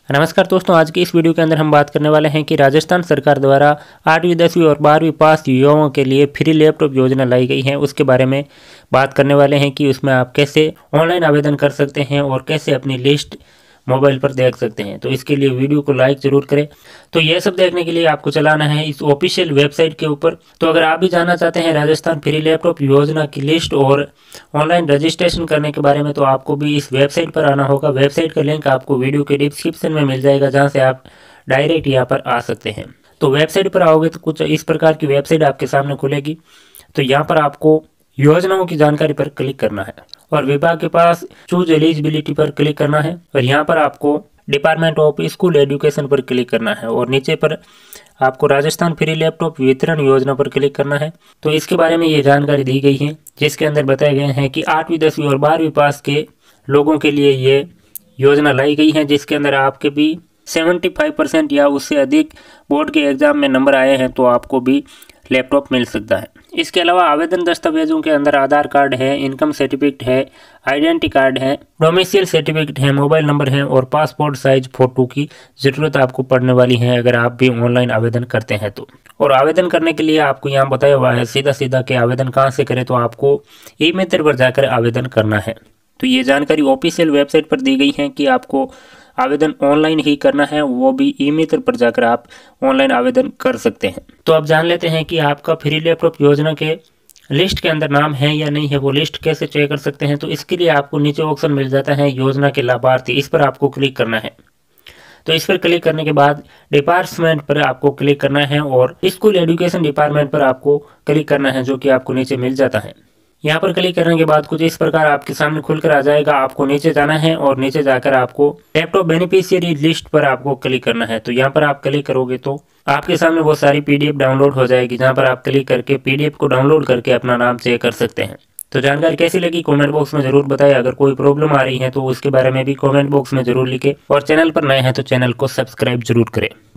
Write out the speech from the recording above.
नमस्कार दोस्तों, आज की इस वीडियो के अंदर हम बात करने वाले हैं कि राजस्थान सरकार द्वारा 8वीं 10वीं और 12वीं पास युवाओं के लिए फ्री लैपटॉप योजना लाई गई है। उसके बारे में बात करने वाले हैं कि उसमें आप कैसे ऑनलाइन आवेदन कर सकते हैं और कैसे अपनी लिस्ट मोबाइल पर देख सकते हैं। तो इसके लिए वीडियो को लाइक जरूर करें। तो यह सब देखने के लिए आपको चलाना है इस ऑफिशियल वेबसाइट के ऊपर। तो अगर आप भी जानना चाहते हैं राजस्थान फ्री लैपटॉप योजना की लिस्ट और ऑनलाइन रजिस्ट्रेशन करने के बारे में, तो आपको भी इस वेबसाइट पर आना होगा। वेबसाइट का लिंक आपको वीडियो के डिस्क्रिप्शन में मिल जाएगा, जहां से आप डायरेक्ट यहाँ पर आ सकते हैं। तो वेबसाइट पर आओगे तो कुछ इस प्रकार की वेबसाइट आपके सामने खुलेगी। तो यहाँ पर आपको योजनाओं की जानकारी पर क्लिक करना है और विभाग के पास चूज एलिजिबिलिटी पर क्लिक करना है और यहाँ पर आपको डिपार्टमेंट ऑफ स्कूल एजुकेशन पर क्लिक करना है और नीचे पर आपको राजस्थान फ्री लैपटॉप वितरण योजना पर क्लिक करना है। तो इसके बारे में ये जानकारी दी गई है, जिसके अंदर बताए गए हैं कि 8वीं 10वीं और 12वीं पास के लोगों के लिए ये योजना लाई गई है, जिसके अंदर आपके भी 75% या उससे अधिक बोर्ड के एग्जाम में नंबर आए हैं तो आपको भी लैपटॉप मिल सकता है। इसके अलावा आवेदन दस्तावेजों के अंदर आधार कार्ड है, इनकम सर्टिफिकेट है, आइडेंटिटी कार्ड है, डोमिसाइल सर्टिफिकेट है, मोबाइल नंबर है और पासपोर्ट साइज फोटो की जरूरत आपको पड़ने वाली है अगर आप भी ऑनलाइन आवेदन करते हैं तो। और आवेदन करने के लिए आपको यहाँ बताया हुआ है सीधा सीधा कि आवेदन कहाँ से करें, तो आपको ई मित्र पर जाकर आवेदन करना है। तो ये जानकारी ऑफिशियल वेबसाइट पर दी गई है कि आपको आवेदन ऑनलाइन ही करना है, वो भी ई मित्र पर जाकर आप ऑनलाइन आवेदन कर सकते हैं। तो अब जान लेते हैं कि आपका फ्री लैपटॉप योजना के लिस्ट के अंदर नाम है या नहीं है, वो लिस्ट कैसे चेक कर सकते हैं। तो इसके लिए आपको नीचे ऑप्शन मिल जाता है योजना के लाभार्थी, इस पर आपको क्लिक करना है। तो इस पर क्लिक करने के बाद डिपार्टमेंट पर आपको क्लिक करना है और स्कूल एजुकेशन डिपार्टमेंट पर आपको क्लिक करना है, जो कि आपको नीचे मिल जाता है। यहाँ पर क्लिक करने के बाद कुछ इस प्रकार आपके सामने खुलकर आ जाएगा। आपको नीचे जाना है और नीचे जाकर आपको लैपटॉप बेनिफिशियरी लिस्ट पर आपको क्लिक करना है। तो यहाँ पर आप क्लिक करोगे तो आपके सामने बहुत सारी पीडीएफ डाउनलोड हो जाएगी, जहाँ पर आप क्लिक करके पीडीएफ को डाउनलोड करके अपना नाम चेक कर सकते हैं। तो जानकारी कैसी लगी कमेंट बॉक्स में जरूर बताएं। अगर कोई प्रॉब्लम आ रही है तो उसके बारे में भी कमेंट बॉक्स में जरूर लिखें और चैनल पर नए हैं तो चैनल को सब्सक्राइब जरूर करें।